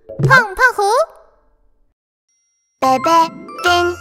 胖胖虎，贝贝丁。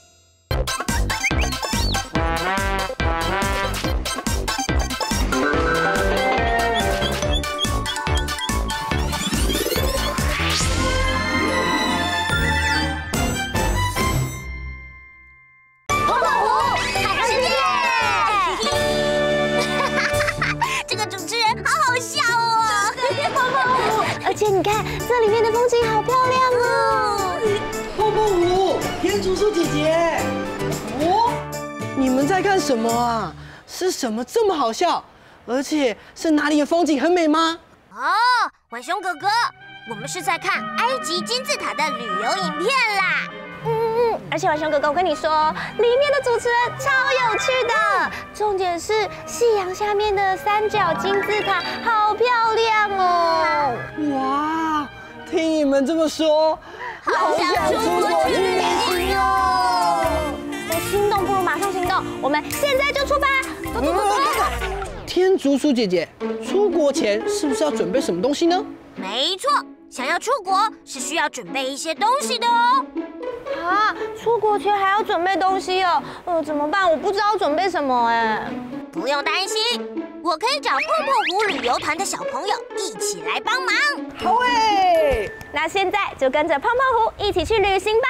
而且你看，这里面的风景好漂亮哦！ 泡泡虎，天竺鼠姐姐，哦，你们在看什么啊？是什么这么好笑？而且是哪里的风景很美吗？ 哦，浣熊哥哥，我们是在看埃及金字塔的旅游影片啦。 而且浣熊哥哥，我跟你说，里面的主持人超有趣的，重点是夕阳下面的三角金字塔好漂亮哦！ 哇，听你们这么说， 好想出国去旅行哦！ 心动不如马上行动，我们现在就出发！走！ 天竺鼠姐姐，出国前是不是要准备什么东西呢？ 没错，想要出国是需要准备一些东西的哦。 啊，出国前还要准备东西哦，怎么办？我不知道准备什么哎。 不用担心，我可以找碰碰湖旅游团的小朋友一起来帮忙。 好诶， 那现在就跟着胖胖虎一起去旅行吧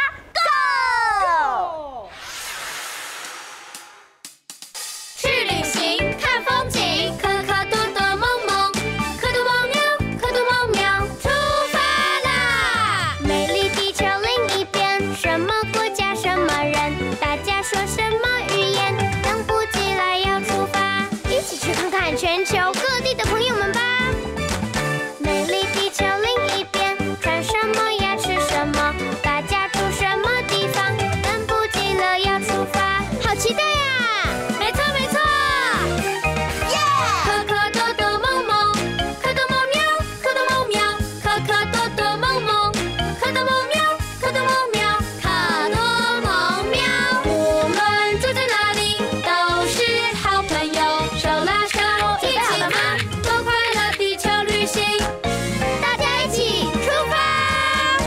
Go！ 去旅行看风景，可可多多梦梦，可多梦喵，可多梦喵，出发啦！美丽地球另一边，什么国家什么人，大家说什么语言，等不及了要出发，一起去看看全球各地的朋友们吧。美丽地球另一边，穿什么呀吃什么，大家住什么地方，等不及了要出发，好期待呀！没错没错。可可多多梦梦，可多梦喵，可多梦喵，可可多多梦梦，可多梦喵，可多梦喵，可多梦喵。无论住在哪里，都是好朋友，手拉手一起吗？多快乐地球旅行，大家一起出发！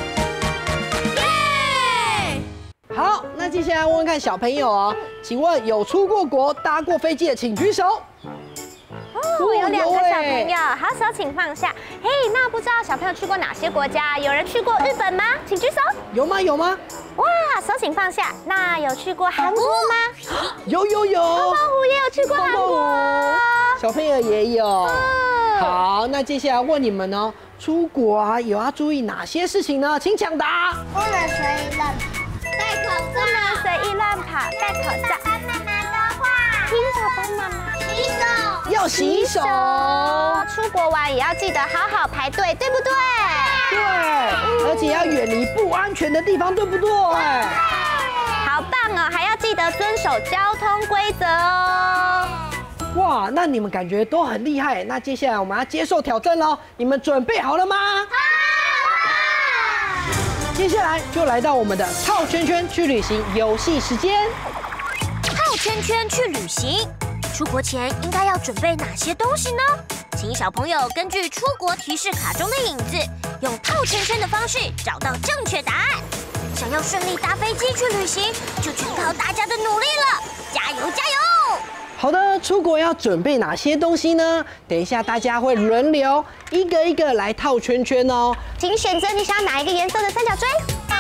耶！ 好，那接下来问问看小朋友哦，请问有出过国、搭过飞机的，请举手。 哦，有2个小朋友，好，手请放下。嘿，那不知道小朋友去过哪些国家？有人去过日本吗？请举手。 有吗？有吗？ 哇，手请放下。那有去过韩国吗？ 有。 胖胖虎也有去过韩国。 小朋友也有。好，那接下来问你们哦，出国啊有要注意哪些事情呢？请抢答。 不能随意乱跑，戴口罩。 不能随意乱跑，戴口罩。 爸爸妈妈的话， 听爸爸妈妈。 洗手。 要洗手。 出国玩也要记得好好排队，对不对？ 对，而且要远离不安全的地方，对不对？ 好棒哦，还要记得遵守交通规则哦。 哇，那你们感觉都很厉害。那接下来我们要接受挑战喽，你们准备好了吗？接下来就来到我们的套圈圈去旅行游戏时间。 套圈圈去旅行，出国前应该要准备哪些东西呢？请小朋友根据出国提示卡中的影子，用套圈圈的方式找到正确答案。想要顺利搭飞机去旅行，就全靠大家的努力了，加油加油！ 好的，出国要准备哪些东西呢？等一下大家会轮流一个一个来套圈圈哦。 请选择你想要哪一个颜色的三角锥。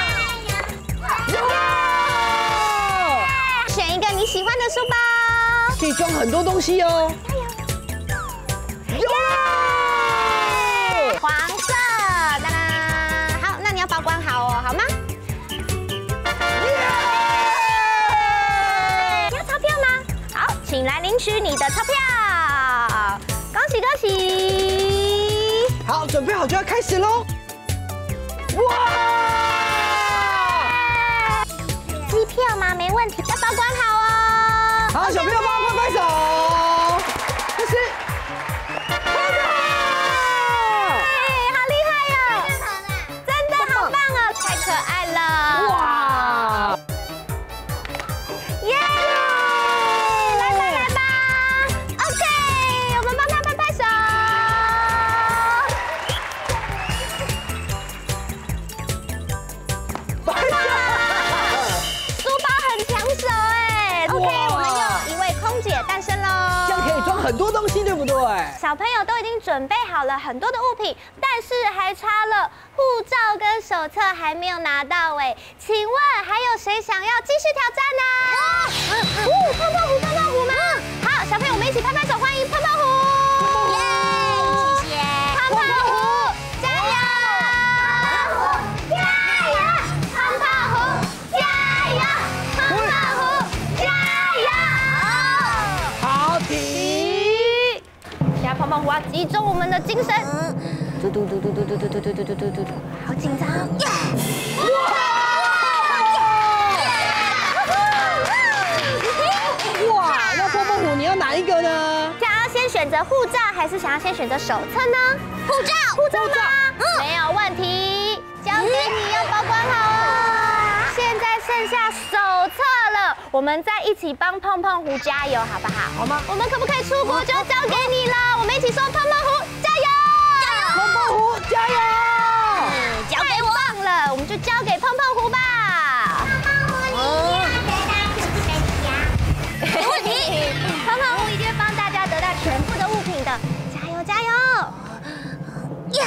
选一个你喜欢的书包， 可以装很多东西哦。 黄色，当当，好，那你要保管好哦，好吗？要钞票吗？好，请来领取你的钞票，恭喜恭喜！ 好，准备好就要开始喽！哇！ 机票吗？没问题，要保管好哦。 好，小朋友帮我拍拍手，开始。 太可爱了！ 哇！ 耶！来吧来吧 ，OK， 我们帮他拍拍手。 很多东西，对不对？ 小朋友都已经准备好了很多的物品，但是还差了护照跟手册还没有拿到哎。请问还有谁想要继续挑战呢？泡泡壶，泡泡壶吗？好，小朋友，我们一起拍拍手，欢迎泡泡壶！ 耶，谢谢。 泡泡壶，加油！ 加油！泡泡壶，加油！泡泡壶，加油！ 好，停。 现在泡泡壶要集中我们的精神。嘟嘟嘟嘟嘟嘟嘟嘟嘟嘟嘟嘟嘟，好紧张！ 哇，那泡泡壶你要哪一个呢？ 想要先选择护照，还是想要先选择手册呢？护照，护照吗？没有问题，交给你，要保管好哦。现在剩下手册了，我们再一起帮胖胖虎加油，好不好？ 好吗？ 我们可不可以出国就要交给你了？我们一起说胖胖虎加油！ 泡泡壶加油！ 交给我。太棒了，我们就交给胖胖虎吧。没问题，胖胖虎一定会帮大家得到全部的物品的，加油加油！耶！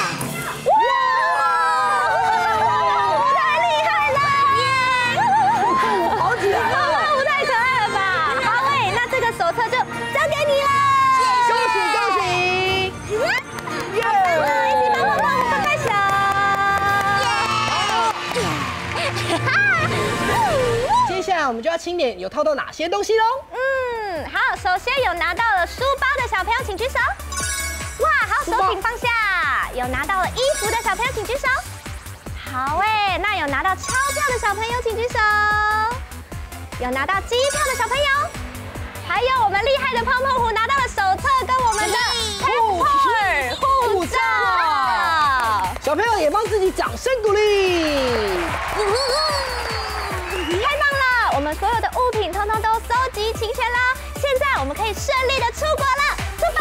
哇！太厉害了！耶！ 跑起来胖了！ 胖虎太可爱了吧！好诶，那这个手册就交给你了。 恭喜恭喜！耶！ 一起帮胖胖虎拍拍手。 接下来我们就要清点有套到哪些东西喽。 好，首先有拿到了书包的小朋友请举手。哇，好，手请放下。有拿到了衣服的小朋友请举手。好哎，那有拿到钞票的小朋友请举手。有拿到机票的小朋友，还有我们厉害的胖胖虎拿到了手册跟我们的 passport 护照。 小朋友也帮自己掌声鼓励。 太棒了！我们所有的物品通通都搜集齐全了，现在我们可以顺利的出国了，出发！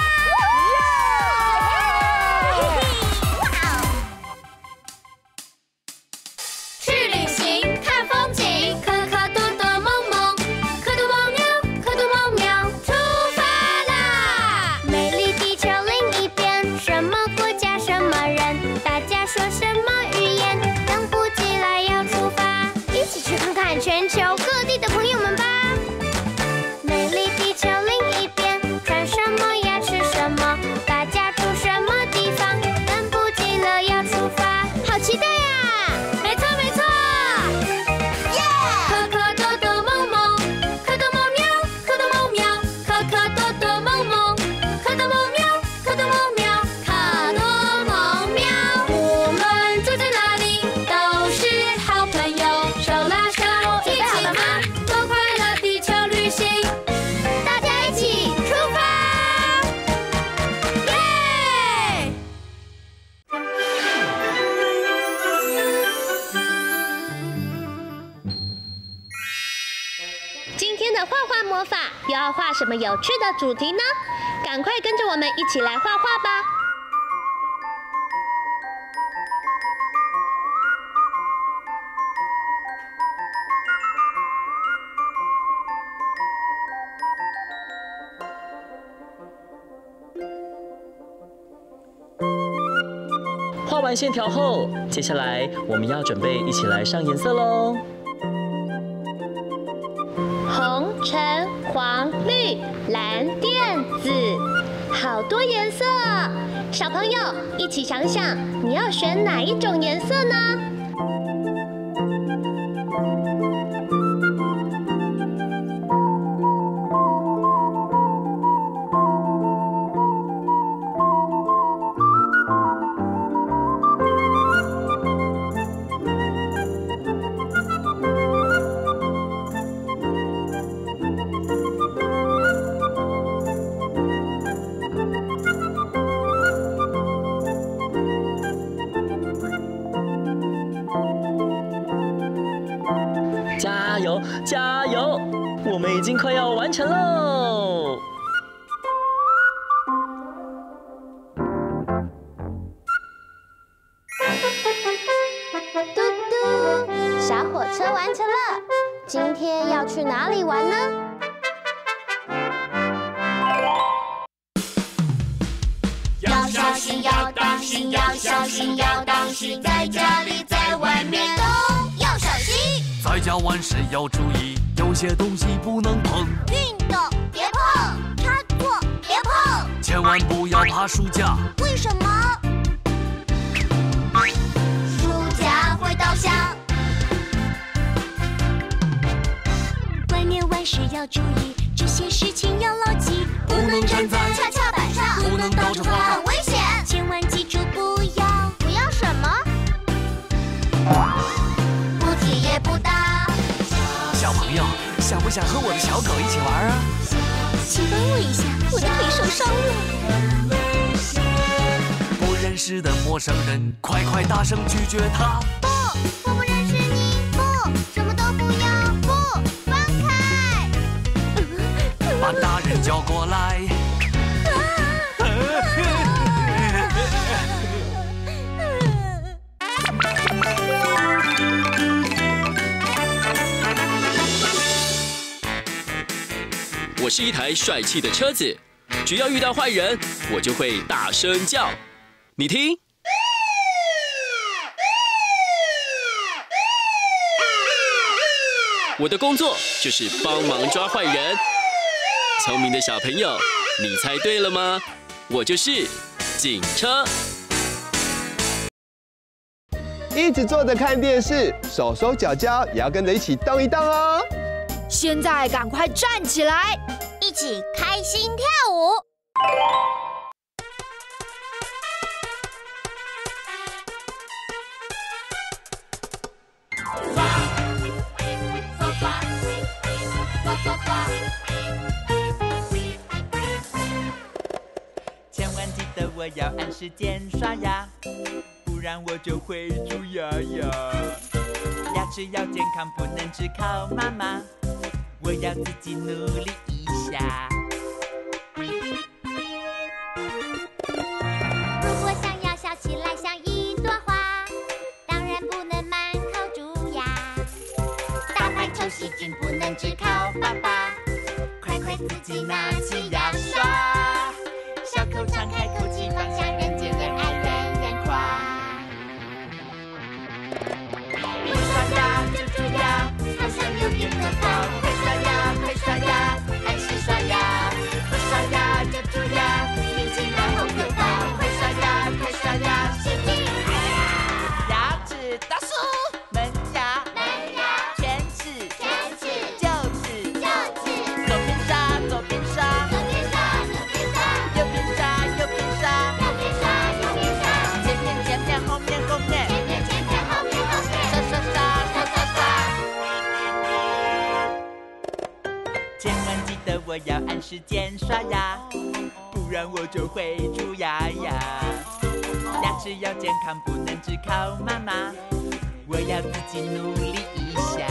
去旅行看风景，可可多多梦梦，可多梦喵，可多梦喵，出发啦！美丽地球另一边，什么国家什么人，大家说什么语言，等不及了要出发，一起去看看全球各地的朋友们吧。美丽地球另一边，穿什么呀吃什么，大家住什么地方，等不及了要出发，好期待呀！没错没错，耶！可可多多梦梦，可多梦喵，可多梦喵，可可多多梦梦，可多梦喵，可多梦喵，可多梦喵。我们住在哪里？都是好朋友，手拉手，一起吗？多快乐地球旅行，大家一起出发！耶！ 今天的画画魔法又要画什么有趣的主题呢？赶快跟着我们一起来画画吧！ 画完线条后，接下来我们要准备一起来上颜色喽。 红、橙、黄、绿、蓝、靛、紫，好多颜色啊！小朋友一起想想，你要选哪一种颜色呢？ 加油，加油！我们已经快要完成喽。 嘟嘟，小火车完成了，今天要去哪里玩呢？ 要当心，要小心，要当心，在家里在外面都要小心。 在家玩时要注意，有些东西不能碰。 运动别碰，插座别碰， 千万不要爬书架。 为什么？书架会倒下。 外面玩时要注意，这些事情要牢记。 不能站在跷跷板上， 不能倒着滑， 很危险。 千万记住不要什么？ 不提也不打。 小朋友，想不想和我的小狗一起玩啊？ 请帮我一下，我的腿受伤了。 不认识的陌生人，快快大声拒绝他。 不，我不认识你。不，什么都不要。不，放开。 把大人叫过来。 我是一台帅气的车子，只要遇到坏人，我就会大声叫。你听，我的工作就是帮忙抓坏人。聪明的小朋友，你猜对了吗？我就是警车。 一直坐着看电视，手手脚脚也要跟着一起动一动哦。 现在赶快站起来， 一起开心跳舞。 千万记得我要按时间刷牙，不然我就会蛀牙牙。牙齿要健康，不能只靠妈妈，我要自己努力一下。 如果想要笑起来像一朵花，当然不能满口蛀牙。大排抽细菌不能只靠爸爸，快快自己拿起牙刷，小口敞开口气，放向人间，人爱人人夸。不刷牙就蛀牙，好像有点可怕。快刷牙，快刷牙，按时刷牙。不刷牙就蛀牙，听起来好可怕。快刷牙，快刷牙，细菌。 牙齿大叔，门牙，犬齿，臼齿，左边刷，左边刷，右边刷，右边刷，前面后面，刷。千万记得我要按时间刷牙，不然我就会蛀牙牙。牙齿要健康，不能只靠妈妈，我要自己努力一下。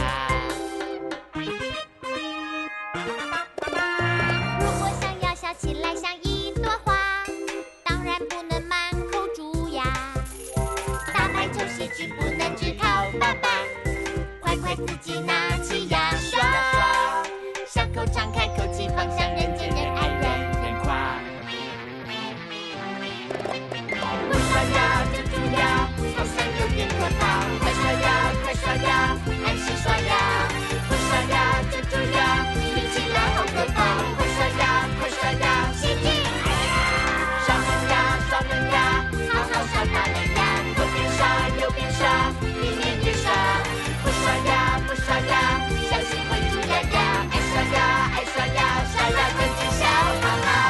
如果想要笑起来像一朵花，当然不能满口蛀牙。大排抽细菌不能只靠爸爸，快快自己拿起牙刷，小口敞开口气，放向人间，人爱人人夸。不刷牙就蛀牙，好像有点可怕。快刷牙，快刷牙，按时刷牙。不刷牙就蛀牙，听起来好可怕。快刷牙，快刷牙，细菌。刷门牙，刷门牙，好好刷大门牙。左边刷，右边刷，里面也刷。不刷牙，不刷牙，小心会蛀牙牙。爱刷牙，爱刷牙，刷牙真是小妈妈。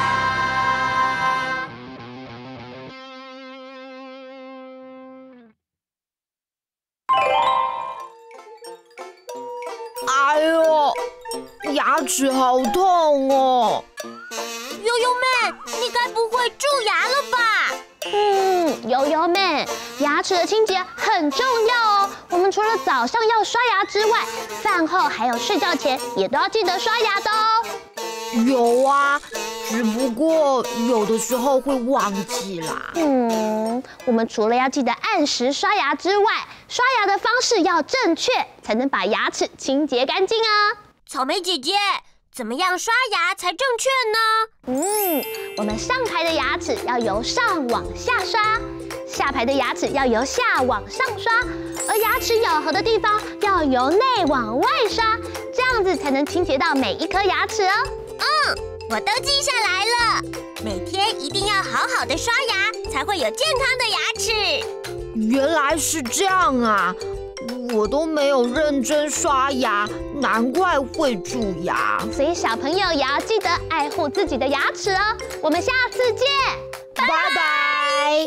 哎呦，牙齿好痛哦！ 悠悠妹，你该不会蛀牙了吧？ 悠悠妹，牙齿的清洁很重要哦。我们除了早上要刷牙之外，饭后还有睡觉前也都要记得刷牙的哦。 有啊，只不过有的时候会忘记啦。 我们除了要记得按时刷牙之外，刷牙的方式要正确，才能把牙齿清洁干净啊。 草莓姐姐， 怎么样刷牙才正确呢？ 我们上排的牙齿要由上往下刷，下排的牙齿要由下往上刷，而牙齿咬合的地方要由内往外刷，这样子才能清洁到每一颗牙齿哦。 我都记下来了，每天一定要好好的刷牙，才会有健康的牙齿。 原来是这样啊！我都没有认真刷牙，难怪会蛀牙。 所以小朋友也要记得爱护自己的牙齿哦。我们下次见， 拜拜。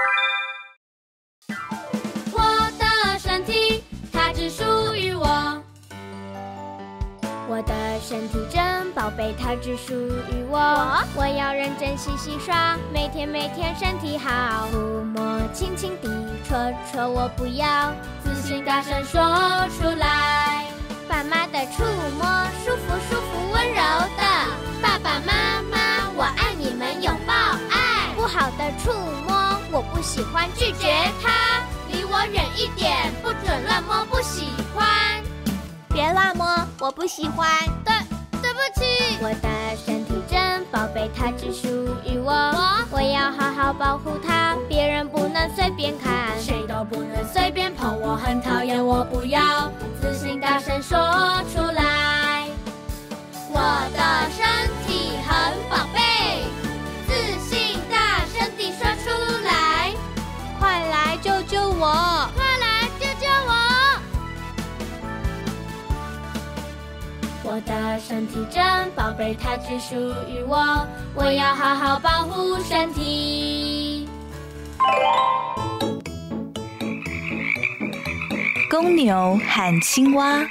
我的身体它只属于我，我的身体真宝贝，它只属于我。我要认真洗洗刷，每天身体好。抚摸轻轻地戳戳，我不要自信大声说出来。爸妈的触摸舒服舒服温柔的，爸爸妈妈我爱你们拥抱爱。不好的触摸我不喜欢，拒绝它，离我远一点，不准乱摸，不喜欢。 别乱摸，我不喜欢。 对不起，我的身体真宝贝，它只属于我。我要好好保护它，别人不能随便看，谁都不能随便碰。我很讨厌，我不要，自信大声说出来。我的身体很宝贝，自信大声地说出来。快来救救我！快来救救我！我的身体真宝贝，它只属于我。我要好好保护身体。 公牛和青蛙。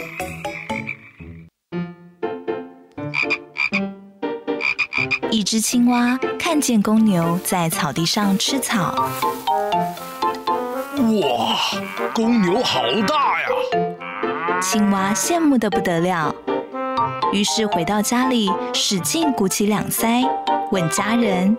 一只青蛙看见公牛在草地上吃草。 哇，公牛好大呀！ 青蛙羡慕得不得了，于是回到家里，使劲鼓起两腮，问家人：“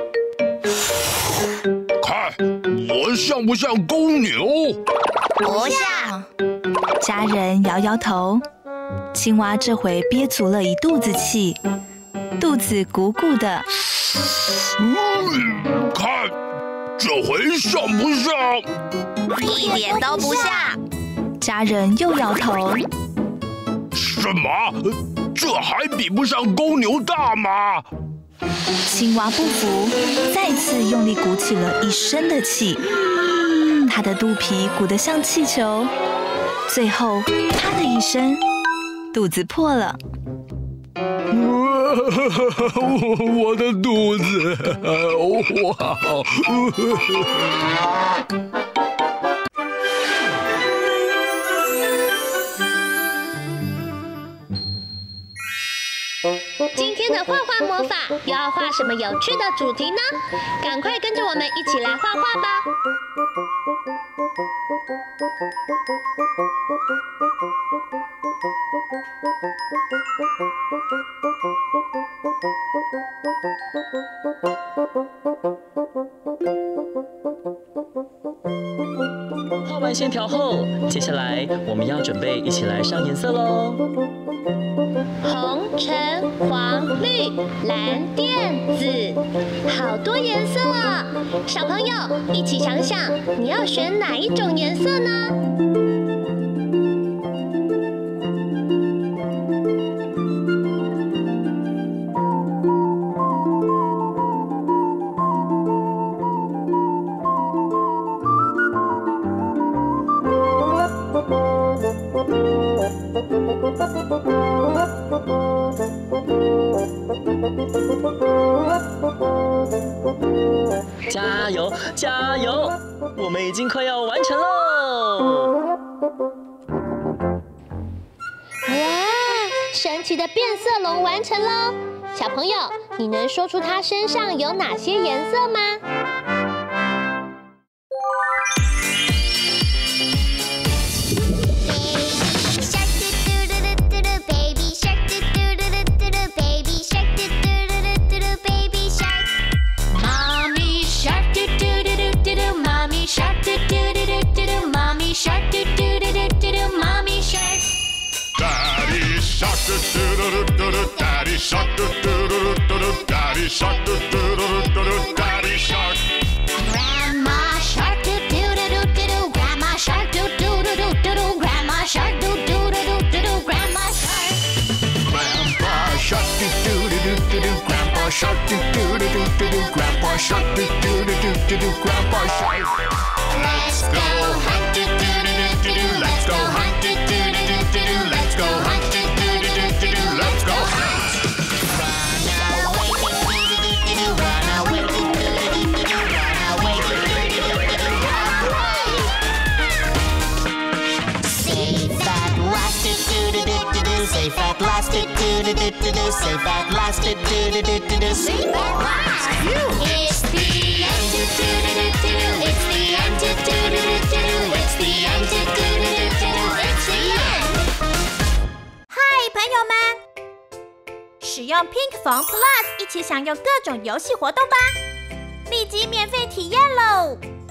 看我像不像公牛？” 不像。 家人摇摇头。青蛙这回憋足了一肚子气，肚子鼓鼓的。 看，这回像不像？ 一点都不像。 家人又摇头。 什么？这还比不上公牛大吗？ 青蛙不服，再次用力鼓起了一身的气，它的肚皮鼓得像气球，最后啪的一声，肚子破了。 我的肚子，哇！ 今天的画画魔法又要画什么有趣的主题呢？赶快跟着我们一起来画画吧！ 画完线条后，接下来我们要准备一起来上颜色喽。 红、橙、黄、绿、蓝、靛、紫，好多颜色啊！小朋友一起想想，你要选哪一种颜色呢？ 加油，加油！我们已经快要完成喽！ 哇，神奇的变色龙完成喽！小朋友，你能说出它身上有哪些颜色吗？ Daddy shark, do do do do do shark, do do do do do, Daddy shark. Grandma shark, do do do do do do. Grandma shark, do do do do do do. Grandma shark, do do do do do do. Grandma shark. Grandpa shark, do do do do do do. Grandpa shark, do do do do do do. Grandpa shark, do do do do do do. Grandpa shark. Let's go hunt, do do do do do. Let's go hunt, do do do do do. Let's go hunt, do do do do do. Let's go hunt. Run away, do do do do do. Run away, do do do do do. Run away. Safe at last, do do do do do. Safe at last, do do do do do. Safe at last, do do do do do. Safe at last. It's the end, do do do do do. It's the end, do do do do do. It's the end, do do do do do. It's the end. 嗨，朋友们！使用 Pink Phone Plus 一起享有各种游戏活动吧！立即免费体验喽！